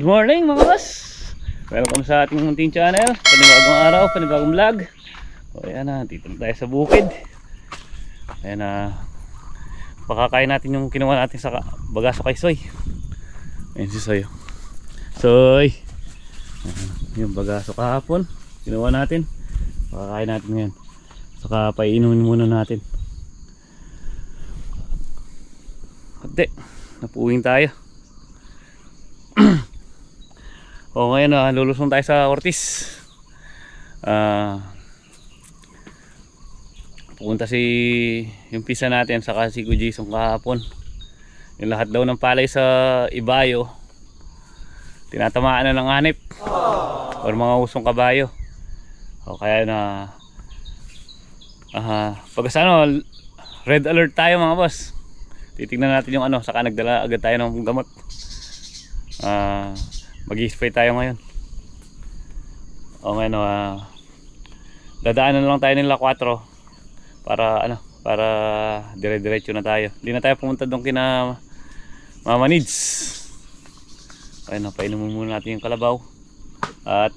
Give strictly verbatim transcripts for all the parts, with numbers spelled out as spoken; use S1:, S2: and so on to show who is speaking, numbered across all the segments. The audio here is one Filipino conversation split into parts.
S1: morning mga boss! Welcome sa ating munting channel. Panibagong araw, panibagong vlog. O ayan na, dito na tayo sa bukid. Ayan na, pakakain natin yung kinuha natin sa bagaso kay Soy. Ayan si Soy. Soy! Yung bagaso kahapon, kinuha natin. Pakakain natin ngayon. Saka painumin muna natin. Hati, napuwing tayo. O ngayon na, uh, lulusong tayo sa Ortiz. uh, Pupunta si yung pisa natin saka si Kuya Jason kahapon. Yung lahat daw ng palay sa Ibayo tinatamaan na ng hanip or mga usong kabayo. O kaya na uh, pag ano, red alert tayo mga boss. Titignan natin yung ano, saka nagdala agad tayo ng gamot. Ah uh, Mag-i-spray tayo ngayon. O ngayon, uh, dadaanan na lang tayo nila four para ano, para dire-diretso na tayo. Hindi na tayo pumunta doon kina Mama Needs. Ayun, painumin muna natin yung kalabaw at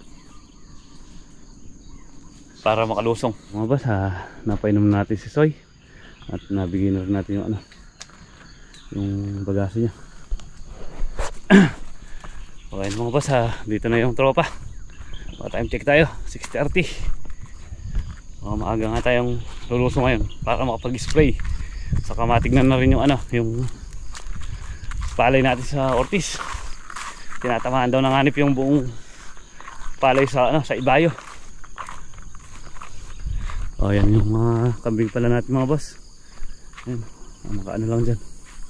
S1: para makalusong. Mga boss, ha, napainom natin si Soy at nabigyan na rin natin yung ano, yung bagaso niya. Okay mga boss, ha, dito na yung tropa. O, time check tayo, six thirty. O, maaga nga tayong lulusong ngayon para makapag-spray. Saka matignan na rin yung ano, yung palay natin sa Ortiz. Tinatamaan daw ng hanip yung buong palay sa ano, sa Ibayo. O, yan yung mga kambing pala natin mga boss. Yan, makaano lang dyan.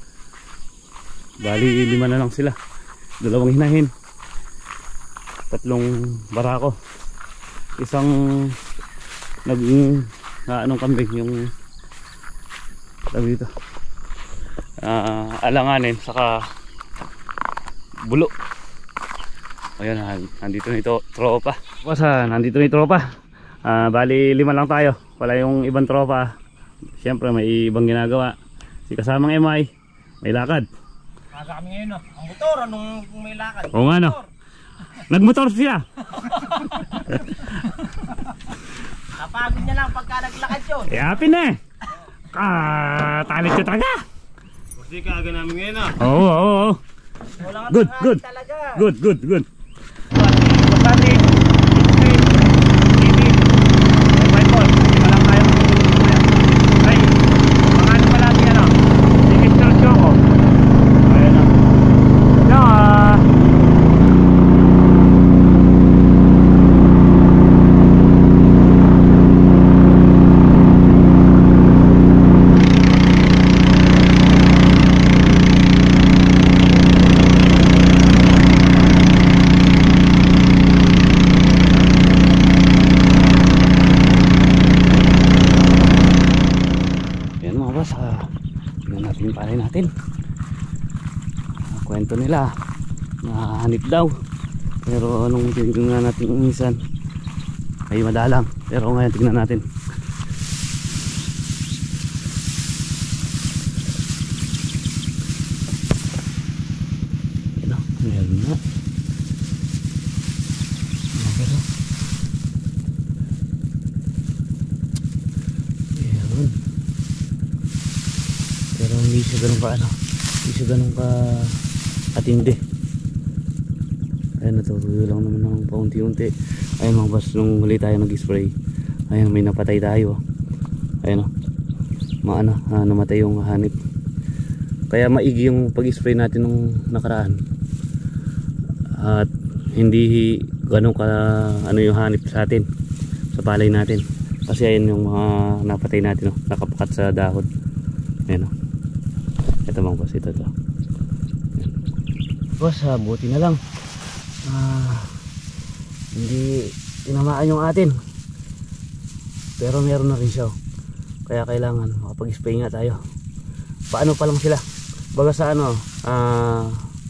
S1: Bali lima na lang sila. Dalawang hinahin, tatlong barako, isang naging uh, anong kambing yung sabi dito, uh, alanganin saka bulo. Ayan, nandito na ito tropa. Basta nandito na ito tropa. uh, Bali lima lang tayo, wala yung ibang tropa. Siyempre may ibang ginagawa. Si kasamang M I may lakad.
S2: Aga kami ngayon, no? Ang motor, anong may lakad?
S1: Oo nga, no? Nagmotor siya.
S2: Kapagod niya lang pagka naglakad yun.
S1: Eh, happy na eh. Katalit siya talaga.
S2: Kasi kaaga namin ngayon, no?
S1: Oo, oo, oo. Good, good.
S2: Talaga.
S1: Good, good, good. Natin kwento nila nahanip daw, pero anong tingnan natin minsan ay madalang, pero ngayon tingnan natin. Ito, meron na. Hindi siya ganun ka ano, hindi siya ganun ka atindi. Ayan, natutuyo lang naman ng paunti-unti. Ayan mga boss, nung huli tayo nag-spray, ayan may napatay tayo. Ayan o, maano, ah, namatay yung hanip. Kaya maigi yung pag-spray natin nung nakaraan. At hindi ganun ka ano yung hanip sa atin, sa palay natin. Kasi ayan yung mga napatay natin, no? Nakapakat sa dahon. Ayan o. Ito mga boss, ito to. Boss, ah, buti na lang ah, hindi tinamaan yung atin, pero meron na rin siya. Kaya kailangan makapag-spray nga tayo. Paano pa lang sila, baga sa ano, ah,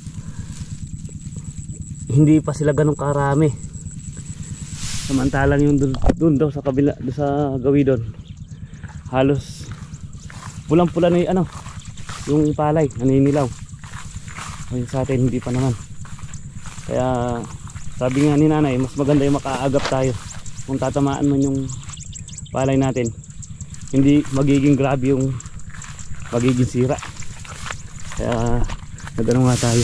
S1: hindi pa sila ganun karami. Samantalang yung dun, dun daw sa kabila, dun sa gawi doon, halos pulang pula na yung ano, yung palay, naninilaw. Ayun sa atin hindi pa naman. Kaya sabi nga ni nanay, mas maganda yung makaagap tayo. Kung tatamaan man yung palay natin, hindi magiging grabe yung magiging sira. Kaya nagano nga tayo.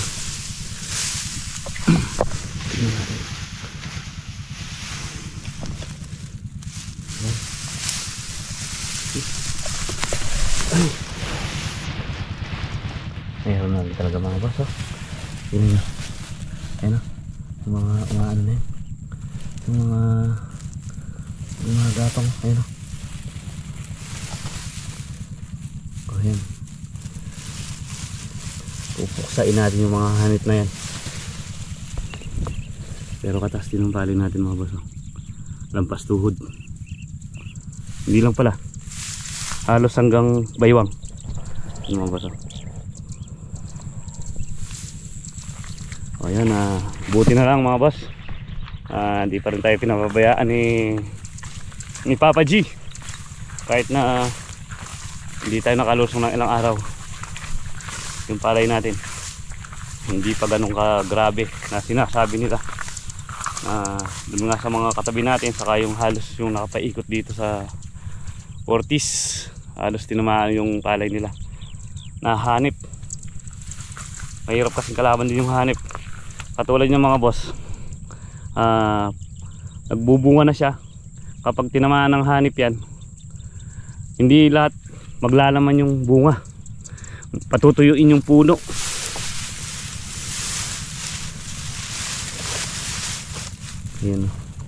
S1: Mayroon na talaga mga boss, oh. Yun yun. Ayun, oh. Yung mga, mga ano na yun. Yung mga yung mga gapang, ayun, oh. Oh, yan. Pupuksain natin yung mga hanit na yan. Pero katas din ang pali natin mga boss, oh. Lampas tuhod. Hindi lang pala, halos hanggang baywang. Yung mga boss, oh. O yan, ah, buti na lang mga boss, ah, hindi pa rin tayo pinapabayaan ni ni Papa G. Kahit na uh, hindi tayo nakalusong ng ilang araw, yung palay natin hindi pa ganun ka grabe na sinasabi nila. Uh, dun nga sa mga katabi natin, saka yung halos yung nakapaikot dito sa Ortiz, halos tinamaan yung palay nila na hanip. Mahirap kasing kalaban din yung hanip. Katulad ng mga boss, uh, nagbubunga na siya. Kapag tinamaan ng hanip yan, hindi lahat maglalaman yung bunga, patutuyuin yung puno. Ayan,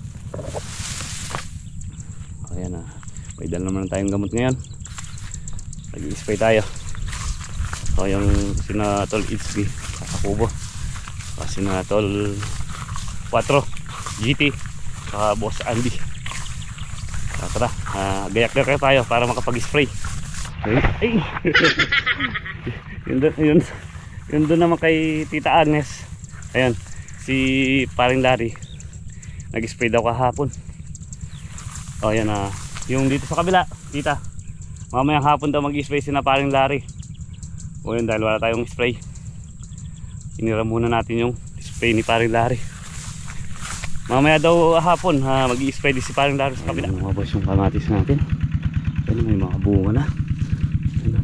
S1: ayan na. May dala naman tayong gamot ngayon. Nag-i-spray tayo. So yung Sinatol H B sa kubo, Sinatol four G T sa Boss Andy. So, tara, uh, gayak-gayak tayo para makapag-spray. Ay! Yun doon, yun, yun doon naman kay Tita Agnes. Ayan, si Paring Larry nag-spray daw kahapon. O yan, uh, yung dito sa kabila, Tita, mamayang hapon daw mag-spray si na Paring Larry. O yun, dahil wala tayong spray, inira muna natin yung spray ni Paring Larry. Mamaya daw hapon ha, mag-i-spray din si Paring Larry sa kabila. Mga boss, yung kamatis natin, ayun, may mga bunga na. Ayun,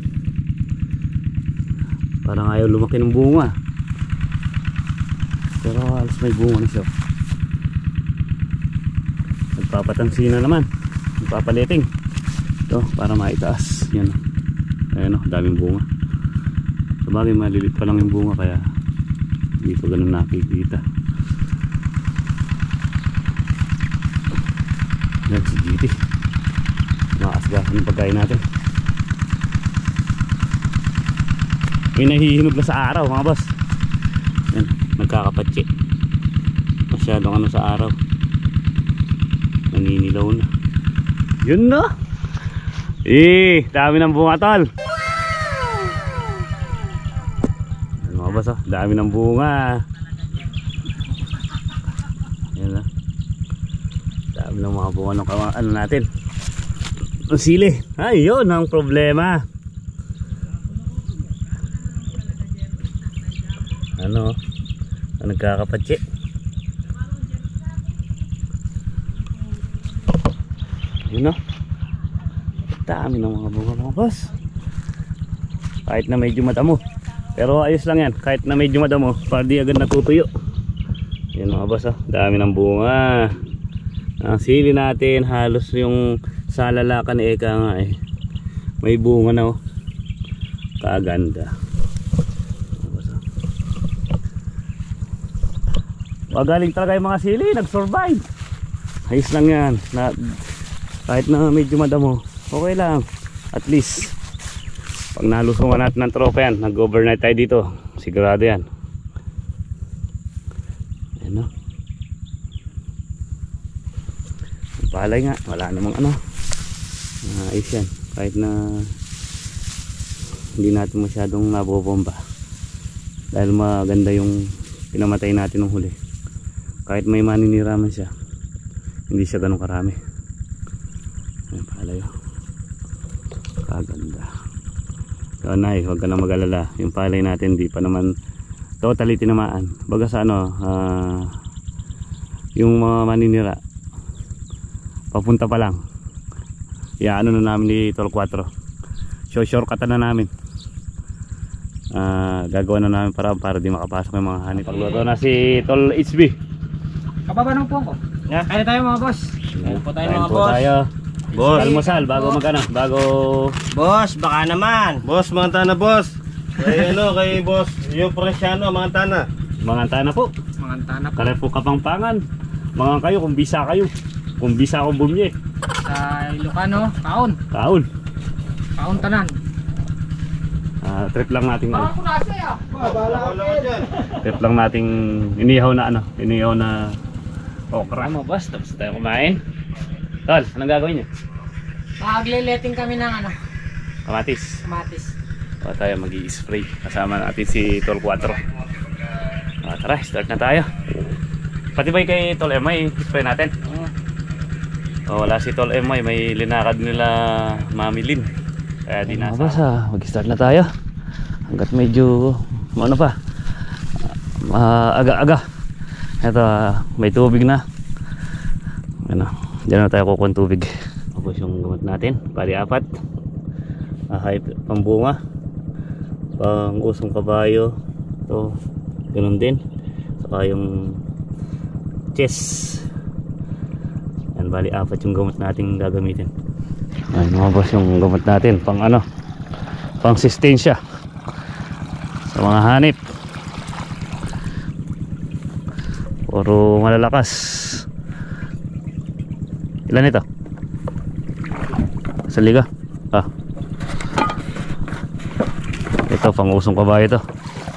S1: parang ayaw lumaki ng bunga, pero halos may bunga na siya. Nagpapatansi na naman, nagpapaleting ito para maitaas. Yan, ayun, oh, daming bunga. Sabagay malilit pa lang yung bunga, kaya hindi ko ganun nakikita. Yan si G T, nakasgahan yung pagkain natin. May nahihinog na sa araw mga boss. Yan, nagkakapatsi. Masyadong ano sa araw, naninilaw na. Yun na. Eh, dami ng bunga tol. Yan mga boss, oh, dami ng bunga. Yan na, dami ng mga bunga ng ano natin, ang sili. Ayun ang problema. Ano, nagkakapatsi. Yun, no, dami ng mga bunga mga boss. Kahit na medyo madamo, pero ayos lang yan. Kahit na medyo madamo, para di agad natutuyo. Yan mga boss, oh, dami ng bunga. Ang sili natin halos yung sa lalakan ni Eka nga eh, may bunga na, oh. Kaganda. Magaling talaga yung mga sili, nag-survive. Ayos lang yan na, kahit na medyo madamo, okay lang. At least pag nalusungan natin ng tropa yan, nag-overnight tayo dito, sigurado yan. Ayan, no? Palay nga, wala namang ano, uh, ayos yan. Kahit na hindi natin masyadong nabobomba, dahil maganda yung pinamatay natin ng huli. Kahit may maniniraman siya, hindi siya ganun karami. Ayan, palay, oh. Kaganda. So nay, huwag ka na mag-alala, yung palay natin di pa naman totally tinamaan. Baga sa ano, uh, yung mga maninira papunta pa lang, ya ano na namin ni Tol four. So shortcut na namin. Uh, gagawa na namin para para di makapasok yung mga hanip. Pagluto na si Tol H B.
S2: Kababa ng po ko. Yeah. Kaya tayo mga boss. Kaya po tayo
S1: Kain
S2: mga
S1: po
S2: boss.
S1: tayo.
S2: Boss.
S1: Almusal bago magana, bago
S2: Boss, baka naman.
S3: Boss, mga tana boss. Kay ano, kay boss, yung Presiano, mga tana.
S1: mga tana po.
S2: Mga tana po.
S1: Kaya po Kapampangan. Mga kayo kung bisa kayo. Kung bisa akong bumye.
S2: Sa Ilocano, kaon.
S1: Kaon.
S2: Kaon tanan.
S1: Ah, trip lang nating ano.
S2: Ako nasa ya.
S3: Bala ko dyan.
S1: Trip lang nating inihaw na ano, inihaw na okra. Ano boss, tapos tayo kumain. Tol, anong gagawin niyo?
S2: Magle-letting kami ng ano,
S1: Kamatis.
S2: kamatis.
S1: O tayo mag-i-spray. Kasama natin si Tol four. Ah, tara, start na tayo. Pati ba kay Tol M I, spray natin? O, wala si Tol M I, may linakad nila Mami Lin. Kaya di nasa. Boss, ah, mag-start na tayo. Hanggat medyo ano pa, maaga-aga. Ito, ah, may tubig na. Ano, diyan na tayo kukuha ng tubig. Tapos yung gamot natin, bali apat. Ah, pambunga, pang usong kabayo. Ito, ganun din. Saka yung chest. Yan, bali apat yung gamot natin gagamitin. Ay mga boss, yung gamot natin pang ano, pang sistensya sa mga hanip. Puro malalakas. Ilan ito? Sa liga? Ah, ito pang usong kabayo ito.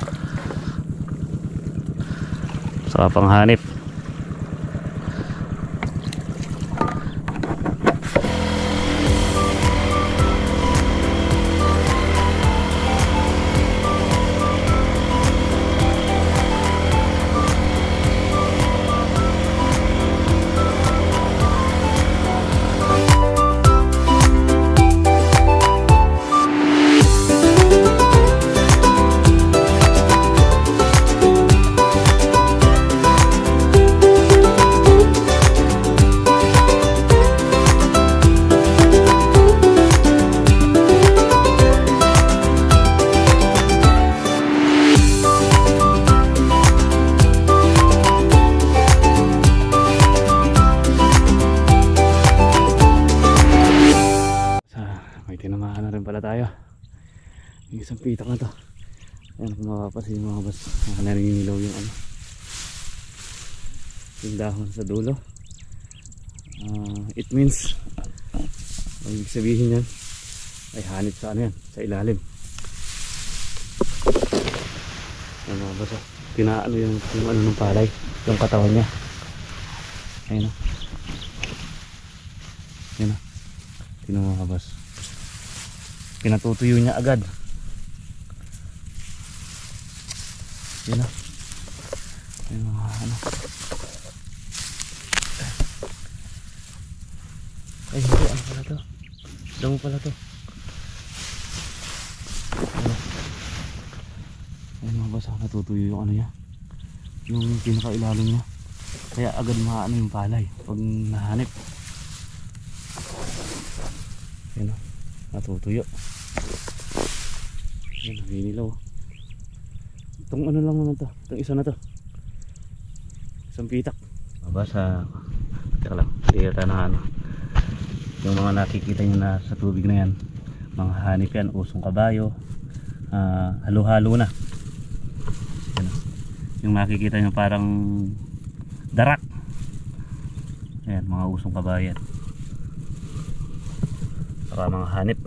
S1: Saka pang hanip. Tinamaan na rin pala tayo. Yung isang pitak na to. Ayan, kung mapapasin mga boss, naninilaw yung ano, yung dahon sa dulo. uh, It means, ang ibig sabihin yan ay hanip sa ano yan, sa ilalim. Ayan mga boss, oh. Pinaano yung, yung ano ng palay, yung katawan nya. Ayan o. Ayan o. Tingnan mga boss, pinatutuyo niya agad. Yan na. Yan mga ano. Ay hindi, ano pala to? Damo pala to. Ano? Ay mga basa, natutuyo yung ano niya, yung pinakailalim niya. Kaya agad maano yung palay pag nahanip. Yan o, natutuyo. Yan, hinilaw. Itong ano lang naman to, itong isa na to, isang pitak. Mabasa, teka lang, tira na ano. Yung mga nakikita nyo na sa tubig na yan, mga hanip yan, usong kabayo, uh, halo-halo na. Yan, yung nakikita nyo parang darak. Ayan, mga usong kabayo yan. Saka mga hanip.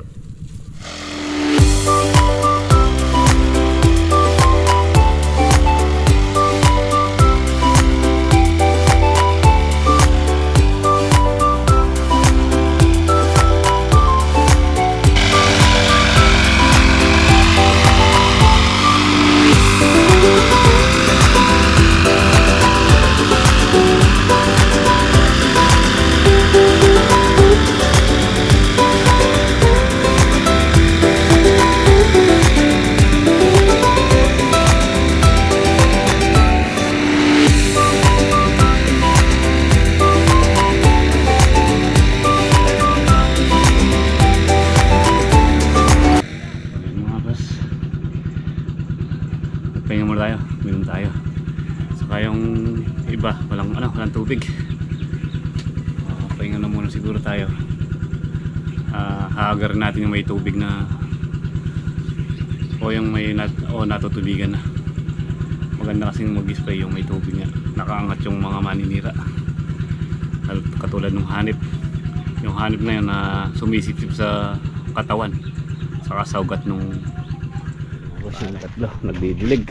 S1: muna tayo, minum tayo. Saka yung iba, walang ano, walang tubig. Uh, pahinga na muna siguro tayo. Uh, haagarin natin yung may tubig na o yung may nat o natutubigan na. Maganda kasing mag-spray yung may tubig nga. Nakaangat yung mga maninira. Katulad ng hanip. Yung hanip na yun na sumisipsip sa katawan. Saka sa ugat nung yung tatlo, nagdidilig.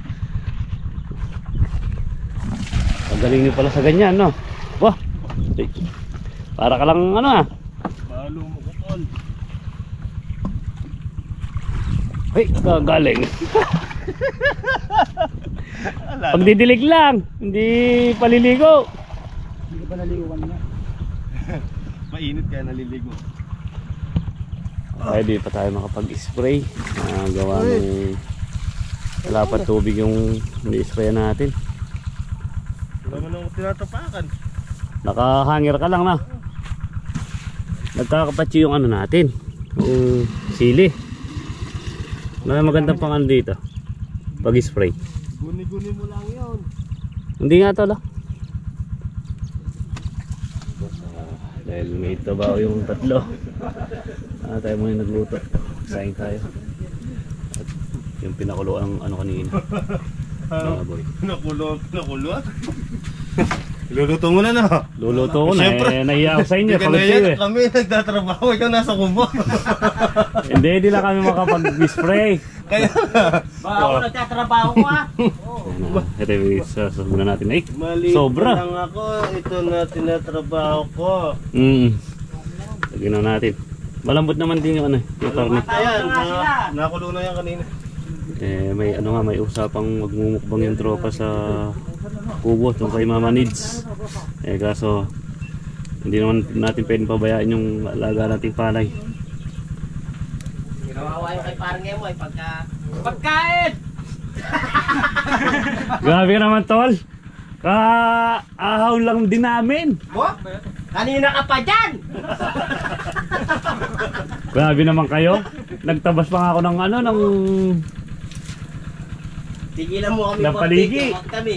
S1: Ang galing nyo pala sa ganyan, no? Wah! Para ka lang ano ah.
S3: Balo mo ko tol.
S1: Ay, kagaling. Pagdidilig lang, hindi paliligo.
S2: Hindi pa naligo kanina.
S3: Mainit kaya naliligo.
S1: Ay, di pa tayo makapag-spray. Uh, gawa ng wala pa tubig yung ni-spray natin.
S3: Wala mo nang tinatapakan.
S1: Nakahanger ka lang na. Nagkakapatsi yung ano natin, yung sili. May magandang pang ano dito pag-spray.
S3: Guni-guni mo lang yun.
S1: Hindi nga to lang. Dahil may tabaw yung tatlo, ah, tayo muna nagluto. Saing tayo. At yung pinakulo ang ano kanina, baboy.
S3: Nakulo, nakulo. Luluto mo na na.
S1: Luluto ko na,
S3: Siyempre.
S1: eh, nahiya ako sa inyo.
S3: Hindi ka
S1: Pagod
S3: nahiya,
S1: kayo eh.
S3: kami nagtatrabaho, ikaw nasa kubo.
S1: Hindi, hindi lang kami makapag-spray.
S3: Kaya
S2: Ba ako nagtatrabaho ko ah.
S1: Ayan na, ito yung sasas muna natin. Ay,
S3: mali
S1: sobra.
S3: lang ako, ito na tinatrabaho ko.
S1: Mm. Lagyan na natin. Malambot naman din yung ano, yung karne.
S3: Ayan, na, nakulo na yan kanina.
S1: Eh, may ano nga, may usapang magmumukbang yung tropa sa kubo tungkol kay Mama Needs. Eh kaso hindi naman natin pwedeng pabayaan yung alaga nating palay.
S2: Ginawawa yung kay parang mo ay pagka... Pagkain!
S1: Grabe ka naman tol. Ka-ahaw lang din namin.
S2: Mo? Kanina ka pa dyan!
S1: Grabe naman kayo. Nagtabas pa nga ako ng ano, ng...
S2: Tigilan mo kami.
S1: Napaligi.
S2: Huwag kami.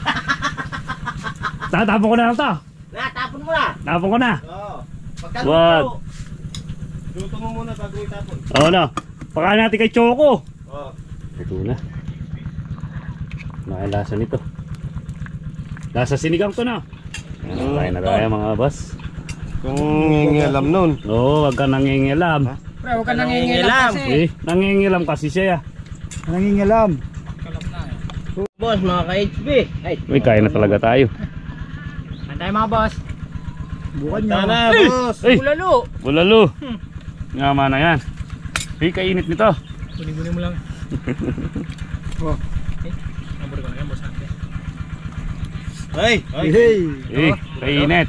S1: Tatapon ko na lang to.
S2: Na, tapon mo na.
S1: Tapon ko na.
S2: Oo.
S1: Wag.
S2: Pagkaluto.
S3: Luto mo muna bago itapon.
S1: Oo na. Pakain natin kay Choco.
S3: Oh.
S1: Ito na. Makalasa nito. Lasa sinigang to na. Ayan, kain na tayo mga boss.
S3: Kung ngingialam nun.
S1: Oo, wag ka nangingilam.
S2: Pre, huwag ka nangingilam
S1: Eh,
S2: kasi.
S1: nangingilam kasi siya.
S2: Nangingilam. Boss, mga ka-H B. Ay,
S1: Uy, kain na talaga tayo.
S2: kain tayo mga boss. Bukan nyo.
S3: Tana, boss.
S1: Ay,
S2: Bulalo.
S1: bulalo. Ngama na yan. Uy, kainit nito.
S2: Guni-guni mo lang. Oh. Eh, naburi ko na yan, boss natin.
S3: Ay, ay.
S1: Eh, kainit.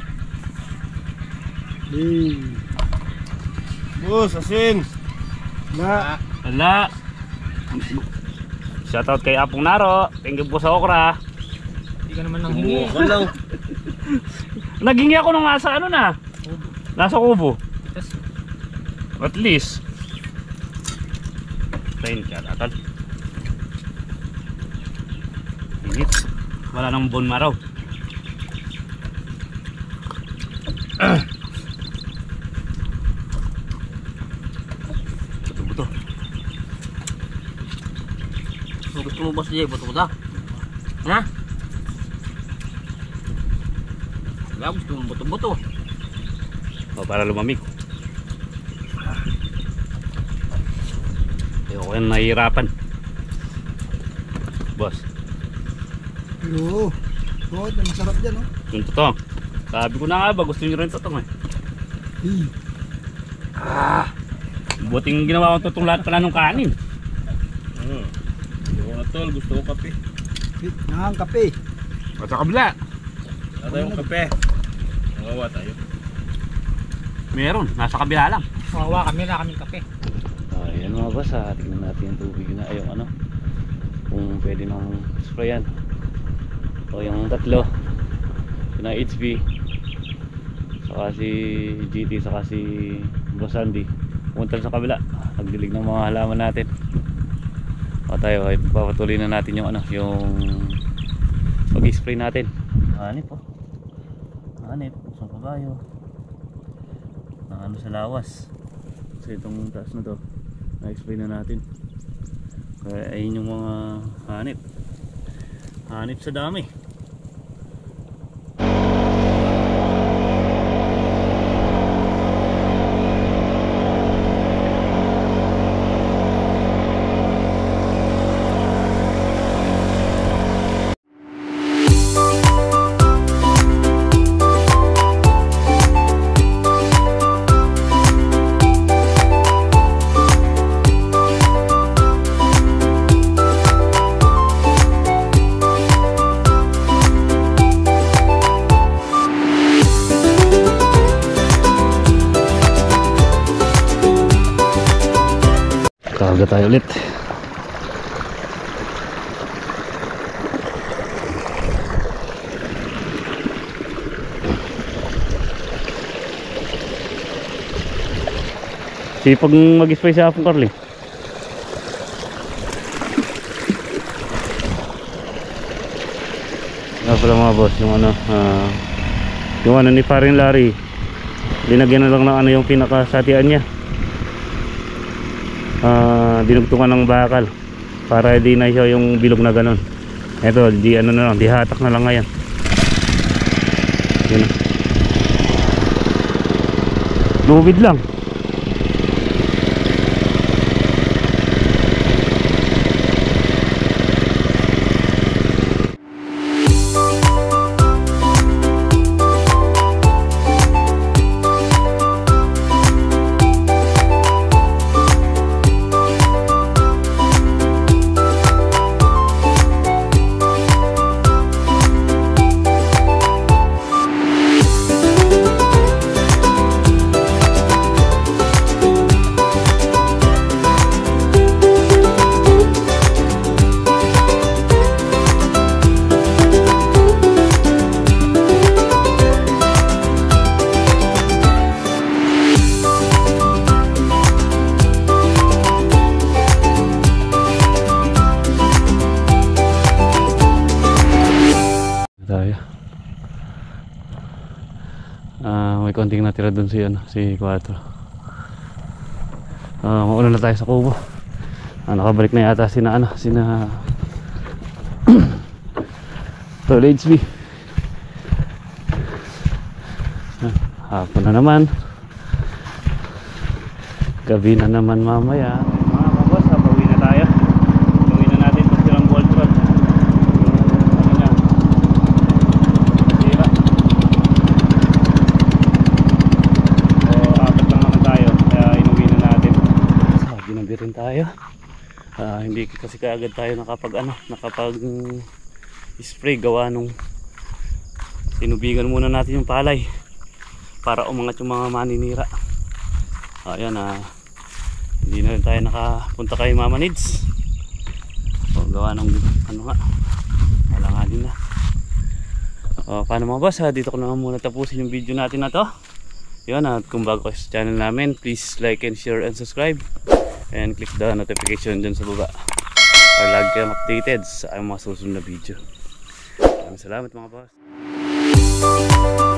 S3: Boss, asin.
S2: Na.
S1: Wala. Shoutout kay Apong Naro. Thank you po sa okra.
S2: Hindi ka naman nang hingi.
S3: Bukan lang.
S1: Naghingi ako nung nasa ano na. Nasa kubo. At least. Tayin ka, atal. Init. Wala nang bone marrow. Buto-buto.
S2: Gusto mo boss Jay, buto-buto? Ha? Wala, gusto mo buto-buto.
S1: O, para lumamig. Ayoko yan nahihirapan. Boss.
S4: Oo. Oo, masarap dyan, oh.
S1: Yung totoo. Sabi ko na nga ba, gusto nyo rin totoo eh.
S4: Hmm.
S1: Ah, buting ginawa ko tutong lahat pala ng kanin.
S3: Hmm. Gusto ko na tol, gusto ko kape.
S4: Nang kape.
S1: At sa kabila,
S3: Wala tayong kape. Nangawa tayo.
S1: meron. Nasa kabila lang.
S2: Kawawa kami na kaming kape.
S1: Ayan mga boss, ah, tingnan natin yung tubig na ay yung ano, kung pwede nang sprayan. O yung tatlo, yung na H P, saka si G T, saka si Boss Andy, pumunta sa kabila, nagdilig ng mga halaman natin. O tayo ay papatuloy na natin yung ano, yung pag-spray natin. Hanip po. Hanip, isang kabayo. Ano sa lawas. So itong taas na to, na-spray na natin. Kaya ayun yung mga hanip. Hanip sa dami. Karga tayo ulit. Sipag mag-spray sa hapon, Carly. Nga pala mga boss, yung ano uh, yung ano ni paring Larry, linagyan na lang ng ano yung pinakasatian niya. Uh, dinugtungan ng bakal para di na siya yung bilog na ganon. Eto, di ano na lang, di hatak na lang ngayon. Yun. Lubid lang. Tayo. Ah, may konting natira dun si ano, si Quattro. Ah, mauna na tayo sa kubo. Ah, nakabalik na yata sina ano, sina Tol H B. Ah, hapon na naman. Gabi na naman mamaya. Mga kabos, pauwi na tayo. Pauwi na natin itong silang bolt rod. Rin tayo. Uh, hindi kasi kaagad tayo nakapag ano, nakapag um, spray gawa nung sinubigan muna natin yung palay para umangat yung mga maninira. Ayan, uh, hindi na rin tayo nakapunta kay Mama Nids. So, gawa nung ano nga, wala nga din na. Uh, paano mga boss, ha? Dito ko na muna tapusin yung video natin na to. Yun, at kung bago kayo sa channel namin, please like and share and subscribe. And click the notification dun sa baba para lagi kayong updated sa mga susunod na video. Maraming salamat mga boss.